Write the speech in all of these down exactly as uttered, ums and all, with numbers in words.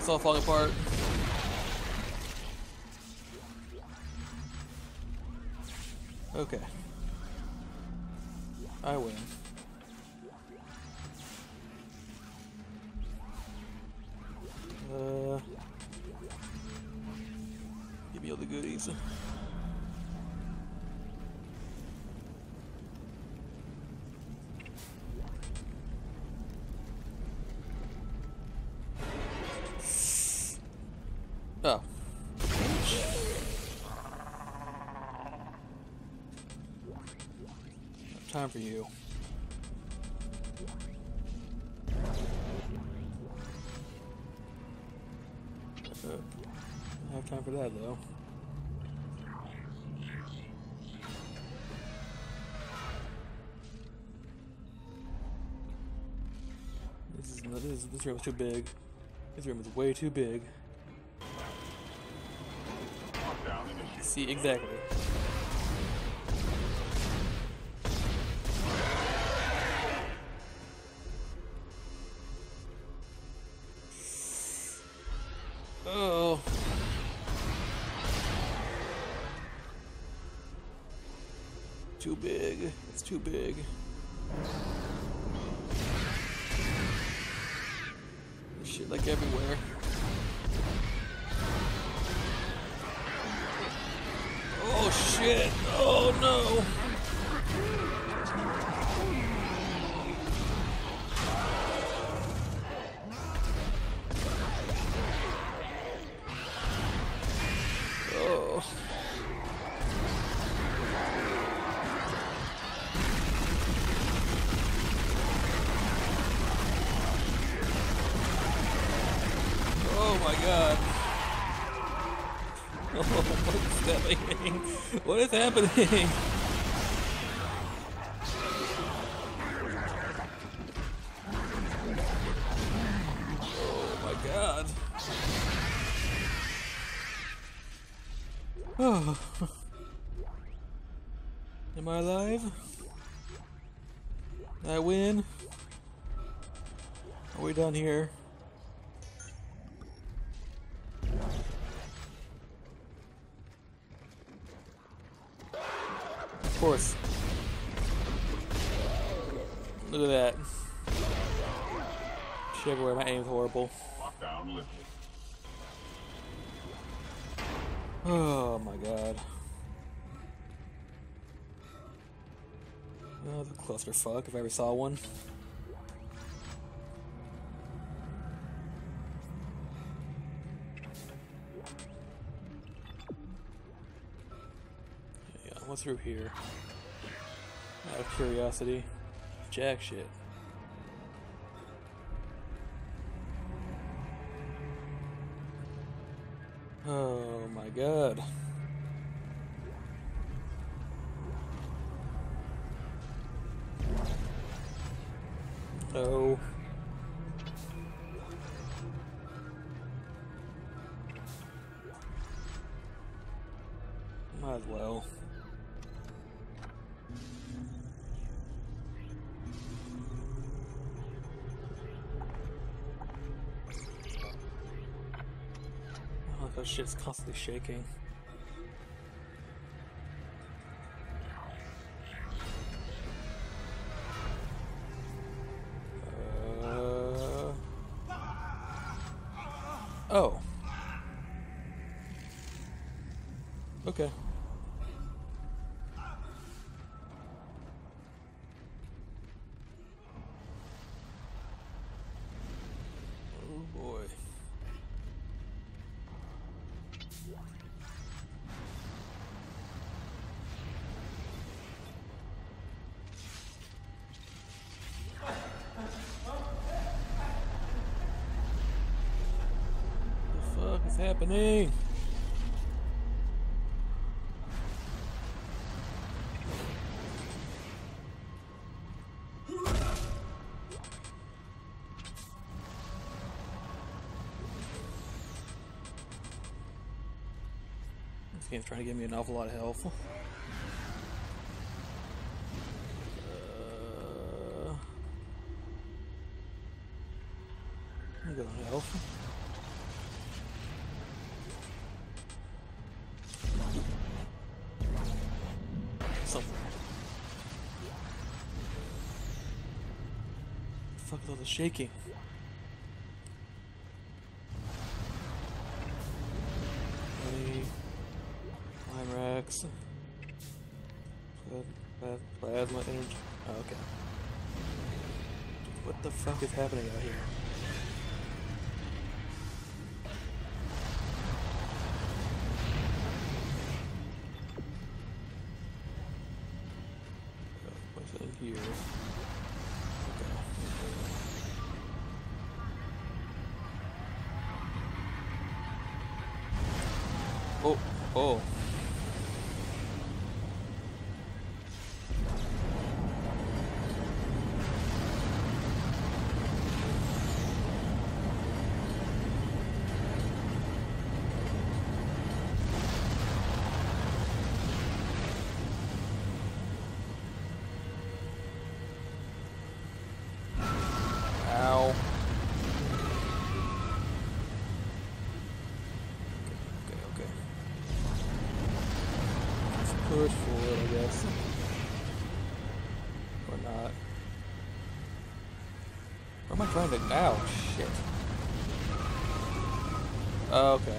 It's all falling apart. Okay. I win. Uh, give me all the goodies. Oh. Time for you. Uh, I have time for that though. This is this is this room is too big. This room is way too big. See exactly. Oh. Too big. It's too big. There's shit like everywhere. Oh shit! Oh no! Oh. Oh my god. Oh, what is happening? What is happening? Oh my god. Oh. Am I alive? I win? Are we done here? Of course. Look at that. Shit everywhere, my aim's horrible. Oh my god. Oh, the clusterfuck, if I ever saw one. Yeah, what's through here? Out of curiosity. Jack shit. Oh my god. Oh. Might as well. Oh, that shit's constantly shaking. Oh. Okay. Oh boy. What is happening? This game's trying to give me an awful lot of health. Uh, I'm good on health. somewhere. Fuck with all the shaking. Money. Climax. Plasma energy. Oh, okay. What the fuck is happening out here? What's in here? Okay. Oh, oh. Ow. Okay, okay, okay. Let's push forward, I guess. Or not. Where am I trying to... Ow, shit. Oh, okay.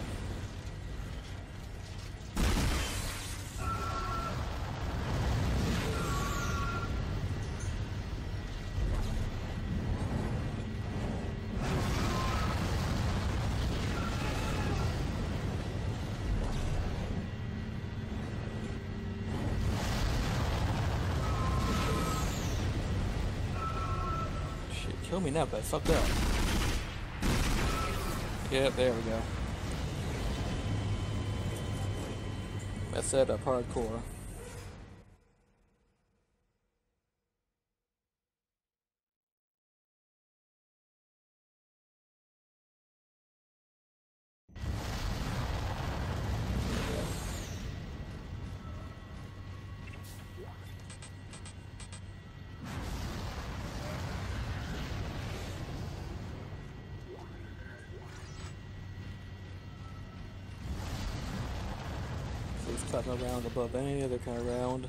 Kill me now, but I fucked up. Yep, there we go. Messed that up hardcore. It's not around above any other kind of round.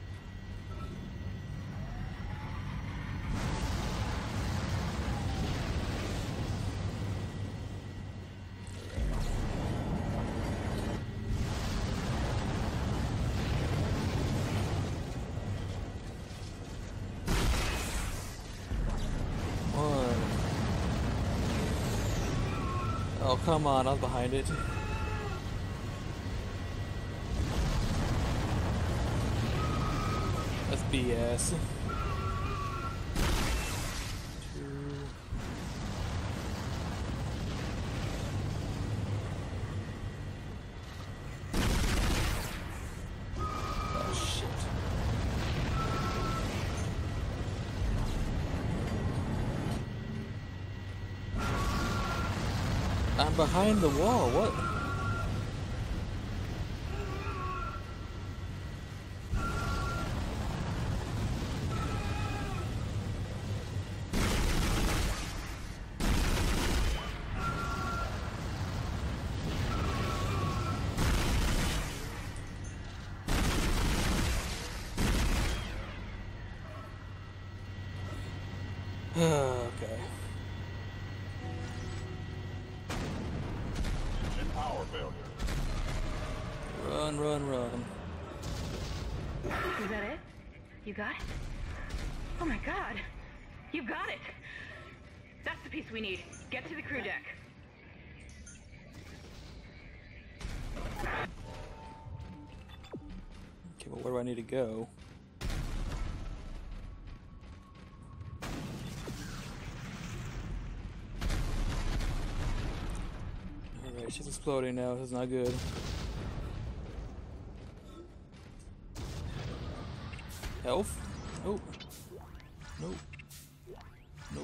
One. Oh, come on, I was behind it. That's B S. Two. Oh shit. I'm behind the wall, what? Okay. Power failure. Run, run, run. Is that it? You got it? Oh my god! You got it! That's the piece we need. Get to the crew deck. Okay, well, where do I need to go? Alright, she's exploding now. This is not good. Health? Nope. Nope. Nope.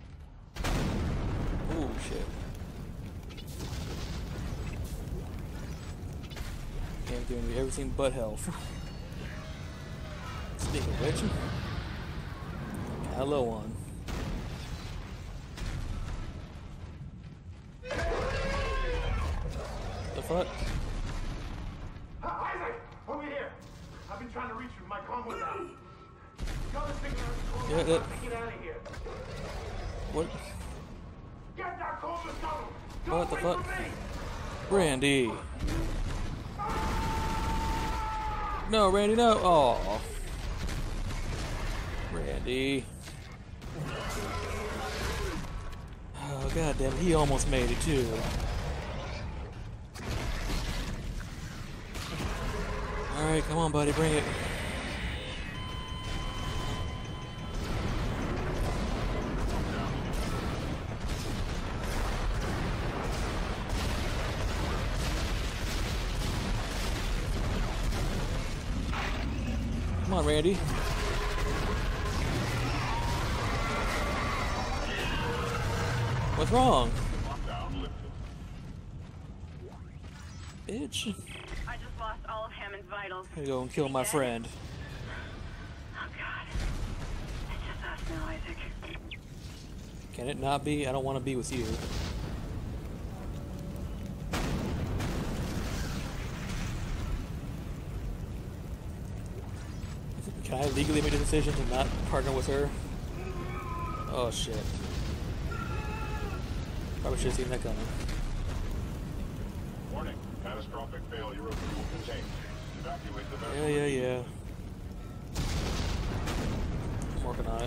Oh, shit. Can't do everything but health. Speaking of which, got a low one. The fuck? Isaac, over here. I've been trying to reach you with my car. come with us. Got a signal on the Yeah, that... Get out of here. What? Get that call to tunnel. What the Wait fuck? for me. Randy. No, Randy, no. Oh. Randy. Oh, god damn it. He almost made it, too. Alright, come on, buddy. Bring it. Come on, Randy. What's wrong? Bitch. I just lost all of Hammond's vitals. I gotta go and kill my friend. Oh God. It's just us now, Isaac. Can it not be? I don't want to be with you. Can I legally make a decision to not partner with her? Oh shit. Probably should have seen that coming. Warning, catastrophic failure of fuel containment. Evacuate the vessel. Yeah, yeah, yeah. I'm working on it.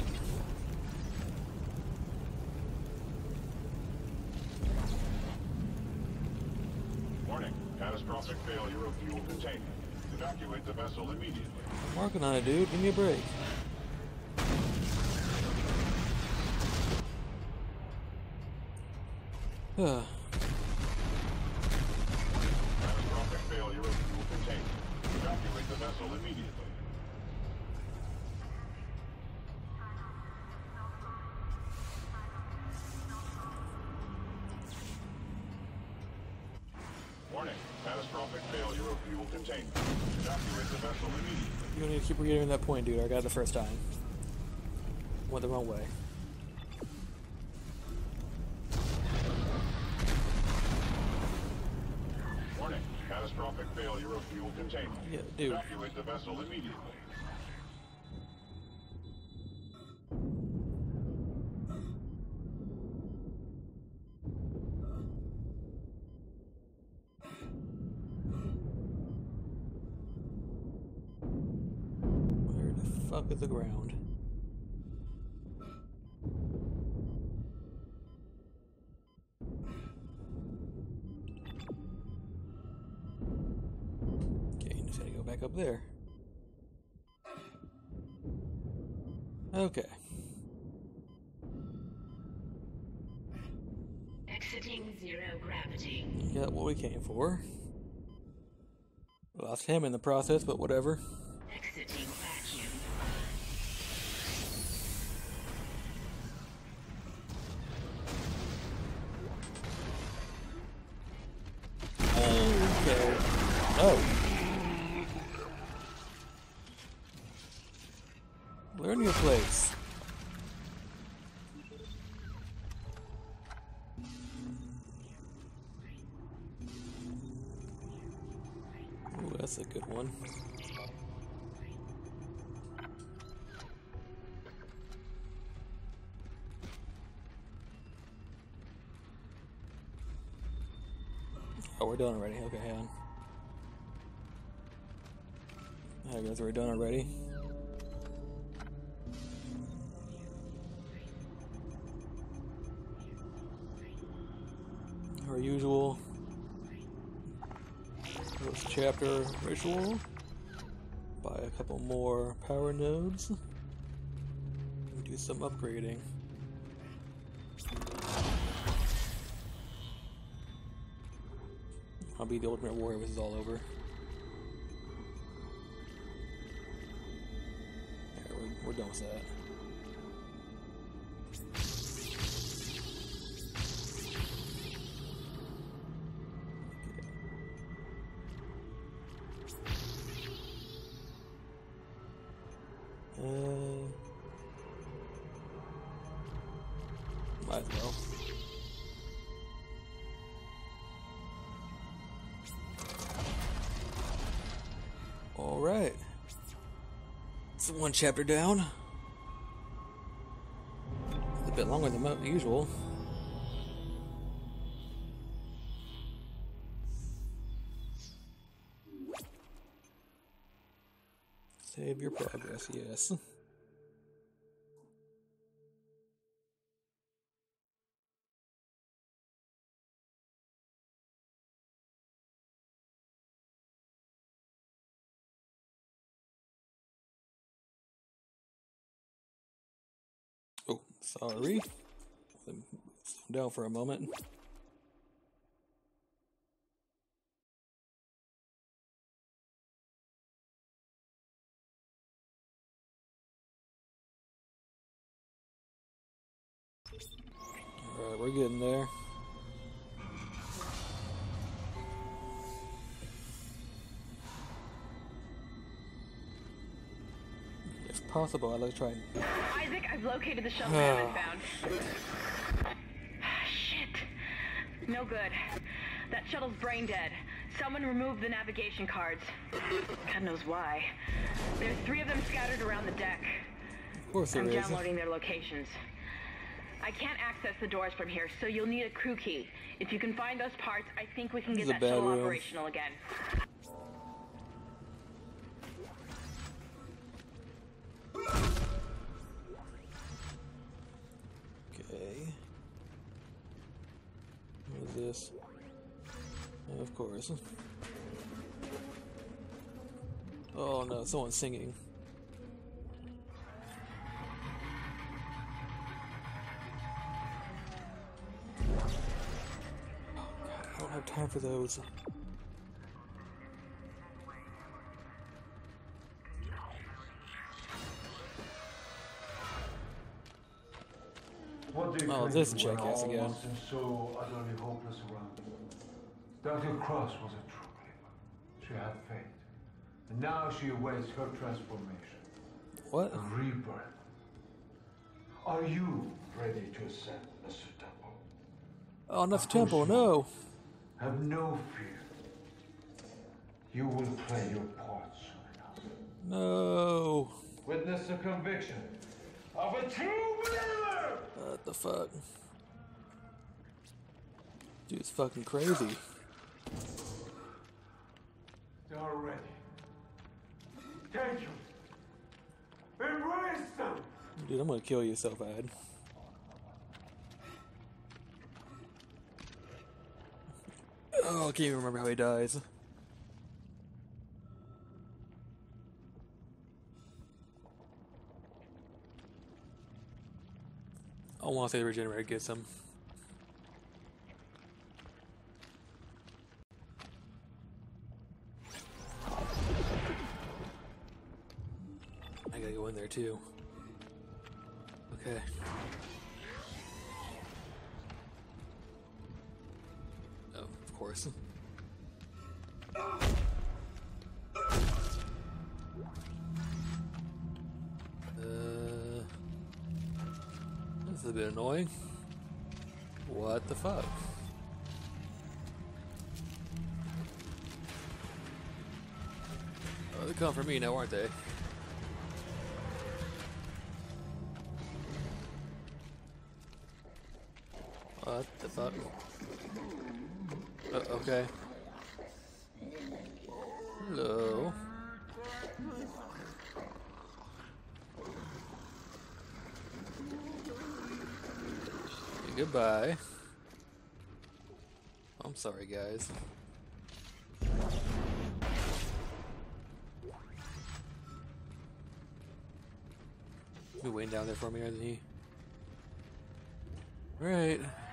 Warning, catastrophic failure of fuel containment. Evacuate the vessel immediately. I'm working on it, dude. Give me a break. Ugh. Catastrophic failure of fuel containment. Evacuate the vessel immediately. Warning, catastrophic failure of fuel containment. Evacuate the vessel immediately. You don't need to keep reiterating that point, dude. I got it the first time. Went the wrong way. Warning, catastrophic failure of fuel containment. Yeah, dude. Evacuate the vessel immediately. Where the fuck is the ground? Okay, you just gotta go back up there. Okay. Exiting zero gravity. Got what we came for. Lost him in the process, but whatever. Exiting vacuum. Okay. Oh. Learn your place. Ooh, that's a good one. Oh, we're done already. Okay, hang on. I guess we're done already. Our usual first chapter ritual. Buy a couple more power nodes. And do some upgrading. I'll be the ultimate warrior when this is all over. Yeah, we're, we're done with that. Uh, might as well. All right. It's one chapter down. It's a bit longer than mo- usual. Save your progress, yes. Oh, sorry. Slow down for a moment. Alright, we're getting there. If possible, I'd like to try and... Isaac, I've located the shuttle man I found. Shit. No good. That shuttle's brain dead. Someone removed the navigation cards. God knows why. There's three of them scattered around the deck. Of course there I'm is. downloading their locations. I can't access the doors from here, so you'll need a crew key. If you can find those parts, I think we can This get is a that bad shuttle room. operational again. Okay. What is this? Oh, of course. Oh no, someone's singing. Oh god, I don't have time for those. What do you Oh, think this when jackass all again. must seem so utterly hopeless around you? Doctor Cross was a true believer. She had faith. And now she awaits her transformation. What? A rebirth. Are you ready to ascend, Mister Temple? Oh, not the Of course temple, you no. are. Have no fear. You will play your part soon enough. No. Witness the conviction of a true believer! What the fuck? Dude's fucking crazy. They are ready. Take them. Embrace them. Dude, I'm gonna kill you so bad. Oh, I can't even remember how he dies. I want to say the regenerator gets him. I gotta go in there too. Okay. Oh, of course. Uh, this is a bit annoying. What the fuck? Oh, they're coming for me now, aren't they? What the fuck? Uh, okay. Hello. Okay, goodbye. I'm sorry, guys. He's waiting down there for me, isn't he? Alright.